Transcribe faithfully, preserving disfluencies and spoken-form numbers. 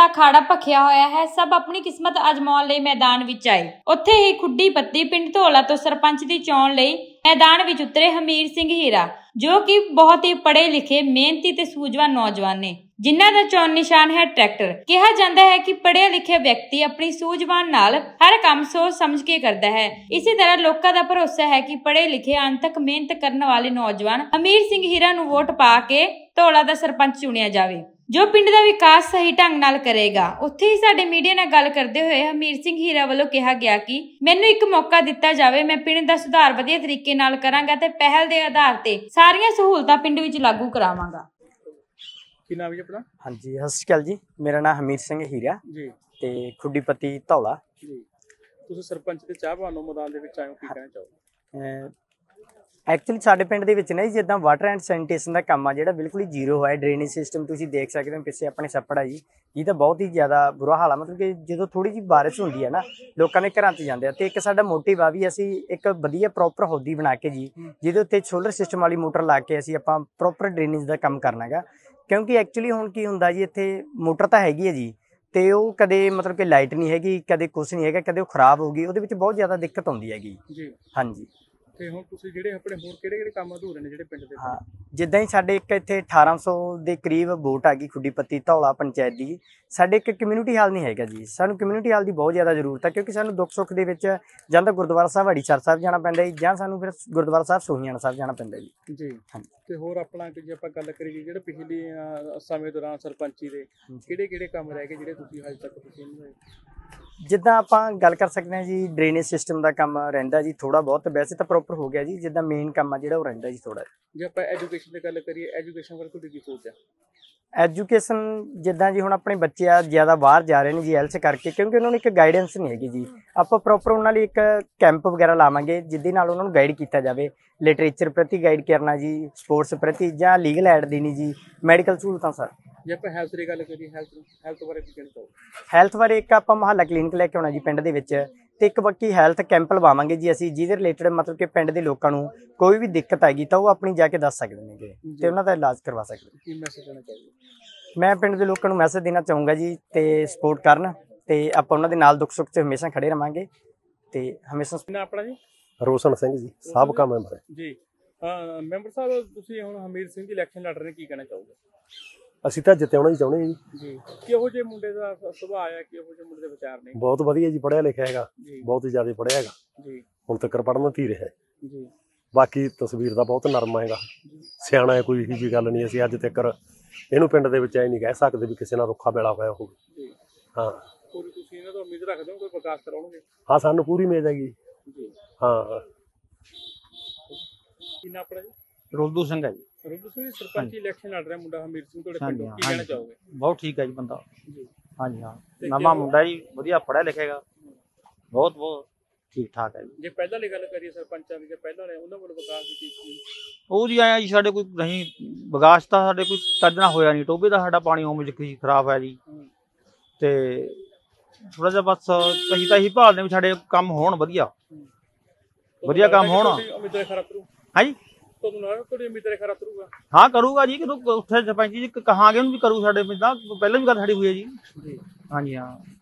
अखाड़ा भखिया होया है। सब अपनी किस्मत आजमाउण लई मैदान विच आए। उत्थे ही खुड्डी पत्ती पिंड धौला तो सरपंच दी चोण लई मैदान विच उतरे हमीर सिंह हीरा, जो कि बहुत ही पढ़े लिखे, मेहनती ते सूझवान नौजवान ने, जिन्हां दा चोण निशान है ट्रैक्टर। कहा जाता है कि पढ़िया लिखिया व्यक्ति अपनी सूझवान नाल हर काम सोच समझ के करता है। इसी तरह लोकां दा भरोसा है कि पढ़े लिखे अंत तक मेहनत करने वाले नौजवान हमीर सिंह हीरा नूं वोट पा के धौला दा सरपंच चुनिया जावे, जो पिंड दा विकास सही ढंग नाल करेगा। उत्थे ही साडे मीडिया नाल गल करदे होए हमीर सिंह हीरा वालों कहा गया कि मैनूं एक मौका दिता जावे, मैं पिंड दा सुधार वधिया तरीके नाल करांगा ते पहल दे आधार ते सारियां सहूलतां पिंड विच लागू करावांगा। की नाम है अपना? हाँ जी, सत श्री अकाल जी। मेरा नाम हमीर सिंह हीरा जी ते खुड्डी पत्ती धौला जी। तुसीं सरपंच ते चाहवान हो, मैदान दे विच आए हो, की कहना चाहोगे? एक्चुअली साडे पिंड दे विच ना जी जिद्दां वाटर एंड सैनीटेशन दा काम आ जिहड़ा बिल्कुल ही जीरो होया। ड्रेनेज सिस्टम तुसीं देख सकदे हो पिछे अपने छप्पड़ आ जी, ये बहुत ही ज़्यादा बुरा हाल है। मतलब कि जो थोड़ी जी बारिश होंदी है ना, लोगों के घरां 'च जांदे आ ते एक साडा मोटिव आ भी असीं एक वधिया प्रॉपर हौदी बना के जी, जिहदे उत्ते सोलर सिस्टम वाली मोटर ला के असीं आपां प्रॉपर ड्रेनेज दा काम करना गा। क्योंकि एक्चुअली हुण की हुंदा जी, इत्थे मोटर तां हैगी है जी ते ओह कदे मतलब कि लाइट नहीं हैगी, कदे कुछ नहीं हैगा, कदे ओह खराब हो गई, उहदे विच बहुत ज़्यादा दिक्कत आउंदी हैगी जी। हाँ जी, ਤੇ ਹੁਣ ਤੁਸੀਂ ਜਿਹੜੇ ਆਪਣੇ ਹੋਰ ਕਿਹੜੇ ਕਿਹੜੇ ਕੰਮ ਅਧੂਰੇ ਨੇ ਜਿਹੜੇ ਪਿੰਡ ਦੇ? हाँ जिद्दां ही साडे एक इत्थे अठारह सौ ਦੇ ਕਰੀਬ ਵੋਟ ਆ ਗਈ ਖੁੱਡੀ ਪੱਤੀ ਧੌਲਾ ਪੰਚਾਇਤ ਦੀ। ਸਾਡੇ ਇੱਕ ਕਮਿਊਨਿਟੀ ਹਾਲ ਨਹੀਂ ਹੈਗਾ ਜੀ, ਸਾਨੂੰ ਕਮਿਊਨਿਟੀ ਹਾਲ ਦੀ ਬਹੁਤ ਜ਼ਿਆਦਾ ਜ਼ਰੂਰਤ ਹੈ, ਕਿਉਂਕਿ ਸਾਨੂੰ ਦੁੱਖ ਸੁੱਖ ਦੇ ਵਿੱਚ ਜਾਂ ਤਾਂ ਗੁਰਦੁਆਰਾ ਸਾਹਿਬ ਹੜੀਸਰ ਸਾਹਿਬ ਜਾਣਾ ਪੈਂਦਾ ਜੀ, ਜਾਂ ਸਾਨੂੰ ਫਿਰ ਗੁਰਦੁਆਰਾ ਸਾਹਿਬ ਸੋਹੀਆਣਾ ਸਾਹਿਬ ਜਾਣਾ ਪੈਂਦਾ ਜੀ। ਜੀ ਹਾਂਜੀ, ਤੇ ਹੋਰ ਆਪਣਾ ਜੇ ਆਪਾਂ ਗੱਲ ਕਰੀਏ ਜਿਹੜੇ ਪਿਛਲੇ ਸਮੇਂ ਦੌਰਾਨ ਸਰਪੰਚੀ ਦੇ ਕਿਹੜੇ ਕਿਹੜੇ ਕੰਮ ਰਹਿ ਗਏ ਜਿਹੜੇ ਤੁਸੀਂ ਹਜੇ ਤੱਕ ਤੁਸੀਂ ਨਹੀਂ ਹੋਏ? ਜਿੱਦਾਂ ਆਪਾਂ ਗੱਲ ਕਰ ਸਕਦੇ ਹਾਂ ਜੀ, ਡਰੇਨੇਜ ਸਿਸਟਮ ਦਾ ਕੰਮ ਰਹਿੰਦਾ ਜੀ ਥੋੜਾ ਬਹੁਤ, ਵੈਸੇ ਤਾਂ ਪ੍ਰੋਪਰ ਹੋ ਗਿਆ ਜੀ। ਜਿੱਦਾਂ ਮੇਨ ਕੰਮ ਆ ਜਿਹੜਾ ਉਹ ਰਹਿੰਦਾ ਜੀ ਥੋੜਾ। ਜੇ ਆਪਾਂ ਐਜੂਕੇਸ਼ਨ ਦੀ ਗੱਲ ਕਰੀਏ, ਐਜੂਕੇਸ਼ਨ ਬਾਰੇ ਤੁਹਾਡੀ ਕੀ ਸੋਚ ਹੈ? ਐਜੂਕੇਸ਼ਨ ਜਿੱਦਾਂ ਜੀ ਹੁਣ ਆਪਣੇ ਬੱਚੇ ਆ ਜ਼ਿਆਦਾ ਬਾਹਰ ਜਾ ਰਹੇ ਨੇ ਜੀ ਐਲਸ ਕਰਕੇ, ਕਿਉਂਕਿ ਉਹਨਾਂ ਨੂੰ ਇੱਕ ਗਾਈਡੈਂਸ ਨਹੀਂ ਹੈਗੀ ਜੀ। ਆਪਾਂ ਪ੍ਰੋਪਰ ਉਹਨਾਂ ਲਈ ਇੱਕ ਕੈਂਪ ਵਗੈਰਾ ਲਾਵਾਂਗੇ ਜਿਹਦੇ ਨਾਲ ਉਹਨਾਂ ਨੂੰ ਗਾਈਡ ਕੀਤਾ ਜਾਵੇ, ਲਿਟਰੇਚਰ ਪ੍ਰਤੀ ਗਾਈਡ ਕਰਨਾ ਜੀ, ਸਪੋਰਟਸ ਪ੍ਰਤੀ, ਜਾਂ ਲੀਗਲ ਐਡ ਦੇਣੀ ਜੀ, ਮੈਡੀਕਲ ਸਹੂਲਤਾਂ ਸਰ। ਜੇ ਆਪਾਂ ਹੈਲਥ ਦੀ ਗੱਲ ਕਰੀਏ, ਹੈਲਥ ਹੈਲਥ ਬਾਰੇ ਕੀ ਕਹਿਣਾ ਚਾਹੋਗੇ? ਹੈਲਥ ਬਾਰੇ ਇੱਕ ਆਪਾਂ ਮੁਹੱਲਾ ਕਲੀਨਿਕ ਲੈ ਕੇ ਆਉਣਾ ਜੀ ਪਿੰਡ ਦੇ ਵਿੱਚ, ਤੇ ਇੱਕ ਬਾਕੀ ਹੈਲਥ ਕੈਂਪ ਲਵਾਵਾਂਗੇ ਜੀ ਅਸੀਂ, ਜਿਹਦੇ ਰਿਲੇਟਡ ਮਤਲਬ ਕਿ ਪਿੰਡ ਦੇ ਲੋਕਾਂ ਨੂੰ ਕੋਈ ਵੀ ਦਿੱਕਤ ਆਏਗੀ ਤਾਂ ਉਹ ਆਪਣੀ ਜਾ ਕੇ ਦੱਸ ਸਕਦੇ ਨੇਗੇ ਤੇ ਉਹਨਾਂ ਦਾ ਇਲਾਜ ਕਰਵਾ ਸਕਦੇ ਨੇ। ਕੀ ਮੈਸੇਜ ਦੇਣਾ ਚਾਹੋਗੇ? ਮੈਂ ਪਿੰਡ ਦੇ ਲੋਕਾਂ ਨੂੰ ਮੈਸੇਜ ਦੇਣਾ ਚਾਹੂੰਗਾ ਜੀ, ਤੇ ਸਪੋਰਟ ਕਰਨ ਤੇ ਆਪਾਂ ਉਹਨਾਂ ਦੇ ਨਾਲ ਦੁੱਖ ਸੁੱਖ 'ਚ ਹਮੇਸ਼ਾ ਖੜੇ ਰਵਾਂਗੇ ਤੇ ਹਮੇਸ਼ਾ। ਨਾ ਆਪਣਾ ਜੀ? ਰੋਸ਼ਨ ਸਿੰਘ ਜੀ, ਸਾਬਕਾ ਮੈਂਬਰ ਹੈ ਜੀ। ਹਾਂ ਮੈਂਬਰ ਸਾਹਿਬ, ਤੁਸੀਂ ਹੁਣ ਹਮੀਰ ਸਿੰਘ ਦੀ ਇਲੈਕਸ਼ਨ ਲੜ ਰਹੇ ਨੇ, ਕੀ ਕਹਿਣਾ ਚਾਹੋਗੇ? ਅਸੀਂ ਤਾਂ ਜਿੱਤਿਆਉਣਾ ਹੀ ਚਾਹੁੰਦੇ ਜੀ। ਜੀ, ਕਿਹੋ ਜਿਹੇ ਮੁੰਡੇ ਦਾ ਸੁਭਾਅ ਆਇਆ, ਕਿਹੋ ਜਿਹੇ ਮੁੰਡੇ ਦੇ ਵਿਚਾਰ ਨੇ? ਬਹੁਤ ਵਧੀਆ ਜੀ, ਪੜ੍ਹਿਆ ਲਿਖਿਆ ਹੈਗਾ, ਬਹੁਤ ਹੀ ਜ਼ਿਆਦਾ ਪੜ੍ਹਿਆ ਹੈਗਾ ਜੀ, ਹੁਣ ਤੱਕ ਪੜ੍ਹਨ ਧੀ ਰਿਹਾ ਜੀ। ਬਾਕੀ ਤਸਵੀਰ ਦਾ ਬਹੁਤ ਨਰਮ ਹੈਗਾ, ਸਿਆਣਾ ਹੈ, ਕੋਈ ਇਹੋ ਜਿਹੀ ਗੱਲ ਨਹੀਂ। ਅਸੀਂ ਅੱਜ ਤੱਕ ਇਹਨੂੰ ਪਿੰਡ ਦੇ ਵਿੱਚ ਇਹ ਨਹੀਂ ਕਹਿ ਸਕਦੇ ਵੀ ਕਿਸੇ ਨਾਲ ਰੁੱਖਾ ਬੇਲਾ ਹੋਇਆ ਹੋਵੇ। ਹਾਂ, ਪੂਰੀ ਤੁਸੀਂ ਇਹਨਾਂ ਤੋਂ ਉਮੀਦ ਰੱਖਦੇ ਹੋ ਕੋਈ ਵਿਕਾਸ ਕਰਾਉਣਗੇ? ਹਾਂ, ਸਾਨੂੰ ਪੂਰੀ ਉਮੀਦ ਹੈਗੀ ਜੀ। ਹਾਂ। ਕੀ ਨਾਮ ਆਪਣਾ ਜੀ? ਰੁਲਦੂ ਸਿੰਘ ਹੈ ਜੀ। ਰੁਲਦੂ ਸਿੰਘ ਸਰਪੰਚੀ ਇਲੈਕਸ਼ਨ ਲੜ ਰਿਹਾ ਮੁੰਡਾ ਹਮੀਰ ਸਿੰਘ ਤੁਹਾਡੇ ਪਿੰਡੋਂ, ਕੀ ਕਹਿਣਾ ਚਾਹੋਗੇ? ਬਹੁਤ ਠੀਕ ਹੈ ਜੀ ਬੰਦਾ ਜੀ। ਹਾਂਜੀ ਹਾਂ, ਨਵਾਂ ਮੁੰਡਾ ਜੀ, ਵਧੀਆ ਪੜ੍ਹਿਆ ਲਿਖੇਗਾ, ਬਹੁਤ ਬਹੁਤ ਠੀਕ ਠਾਕ ਹੈ ਜੀ। ਜੇ ਪਹਿਲਾਂ ਵਾਲੀ ਗੱਲ ਕਰੀਏ ਸਰਪੰਚਾਂ ਦੀ, ਜੇ ਪਹਿਲਾਂ ਵਾਲੇ ਉਹਨਾਂ ਵੱਲੋਂ ਵਿਕਾਸ ਦੀ ਕੀਤੀ ਉਹ ਜੀ ਆਇਆ ਜੀ, ਸਾਡੇ ਕੋਈ ਨਹੀਂ ਵਿਕਾਸ ਤਾਂ ਸਾਡੇ ਕੋਈ ਚੱਜ ਨਾਲ ਹੋਇਆ ਨਹੀਂ। ਟੋਭੇ ਦਾ ਸਾਡਾ ਪਾਣੀ ਉਵੇਂ ਜਿਹਾ ਖਰਾਬ ਹੈ ਜੀ, ਤੇ ਥੋੜਾ ਜਿਹਾ ਬਸ ਅਸੀਂ ਤਾਂ ਇਹੀ ਭਾਲਦੇ ਵੀ ਸਾਡੇ ਕੰਮ ਹੋਣ, ਵਧੀਆ ਵਧੀਆ ਕੰਮ ਹੋਣ। ਉਮੀਦਵਾਰ ਖਰਾ ਕਰੂ ਹਾਂ ਜੀ, ਤੁਹਾਨੂੰ ਲੱਗਦਾ ਤੁਹਾਡੀ ਉਮੀਦਵਾਰ ਖਰਾ ਕਰੂਗਾ? ਹਾਂ ਕਰੂਗਾ ਜੀ, ਕਿਦੋਂ ਉੱਥੇ ਸਰਪੰਚ ਜੀ ਕਹਾਂਗੇ ਉਹਨੂੰ ਵੀ ਕਰੂ। ਸਾਡੇ ਪਿੰਡਾਂ ਪਹਿਲਾਂ ਵੀ ਗੱਲ ਸਾਡੀ ਹੋਈ ਹੈ ਜੀ। ਹਾਂਜੀ ਹਾਂ।